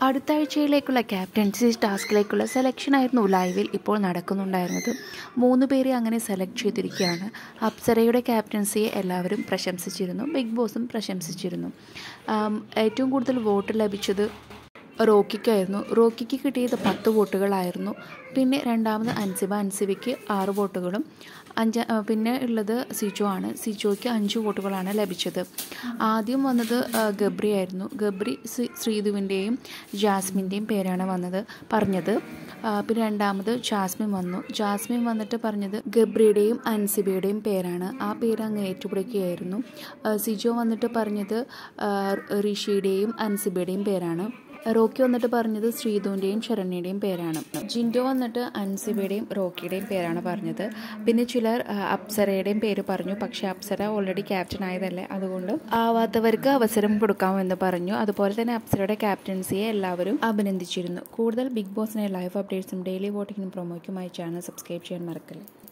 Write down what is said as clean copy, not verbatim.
അടുത്ത ആഴ്ചയിലേക്കുള്ള ക്യാപ്റ്റൻസി ടാസ്കിലേക്കുള്ള സെലക്ഷനായിരുന്നു ലൈവിൽ ഇപ്പോൾ നടക്കുന്നുണ്ടായിരുന്നത്. 3 പേരെ അങ്ങനെ സെലക്ട് ചെയ്തിരിക്കുകയാണ്. അപ്സരയുടെ ക്യാപ്റ്റൻസിയെ എല്ലാവരും പ്രശംസിച്ചിരുന്നു, ബിഗ് ബോസും പ്രശംസിച്ചിരുന്നു. ഏറ്റവും കൂടുതൽ വോട്ട് ലഭിച്ചത് റോക്കിക്കായിരുന്നു. റോക്കിക്ക് കിട്ടിയത് 10 വോട്ടുകളായിരുന്നു. പിന്നെ രണ്ടാമത് അൻസിബയ്ക്ക് 6 വോട്ടുകളും പിന്നെ ഉള്ളത് സിജോ ആണ്. സിജോയ്ക്ക് 5 വോട്ടുകളാണ് ലഭിച്ചത്. ആദ്യം വന്നത് ഗബ്രി ആയിരുന്നു. ഗബ്രി ശ്രീധുവിൻ്റെയും ജാസ്മിൻ്റെയും പേരാണ് പറഞ്ഞത്. പിന്നെ രണ്ടാമത് ജാസ്മിൻ വന്നു. ജാസ്മിൻ വന്നിട്ട് പറഞ്ഞത് ഗബ്രിയുടെയും അൻസിബയുടെയും പേരാണ്. ആ പേര് അങ്ങ് ഏറ്റുപിടിക്കുകയായിരുന്നു. സിജോ വന്നിട്ട് പറഞ്ഞത് ഋഷിയുടെയും അൻസിബയുടെയും പേരാണ്. റോക്കി വന്നിട്ട് പറഞ്ഞത് ശ്രീധുവിൻ്റെയും ശരണ്യയുടെയും പേരാണ്. ജിൻഡോ വന്നിട്ട് അൻസിബയുടെയും റോക്കിയുടെയും പേരാണ് പറഞ്ഞത്. പിന്നെ ചിലർ അപ്സരയുടെയും പേര് പറഞ്ഞു. പക്ഷേ അപ്സര ഓൾറെഡി ക്യാപ്റ്റൻ ആയതല്ലേ, അതുകൊണ്ട് ആവാത്തവർക്ക് അവസരം കൊടുക്കാമെന്ന് പറഞ്ഞു. അതുപോലെ തന്നെ അപ്സരയുടെ ക്യാപ്റ്റൻസിയെ എല്ലാവരും അഭിനന്ദിച്ചിരുന്നു. കൂടുതൽ ബിഗ് ബോസിനെ ലൈവ് അപ്ഡേറ്റ്സും ഡെയിലി വോട്ടിങ്ങിനും പ്രൊമോയ്ക്കുമായി ചാനൽ സബ്സ്ക്രൈബ് ചെയ്യാൻ മറക്കല്ലേ.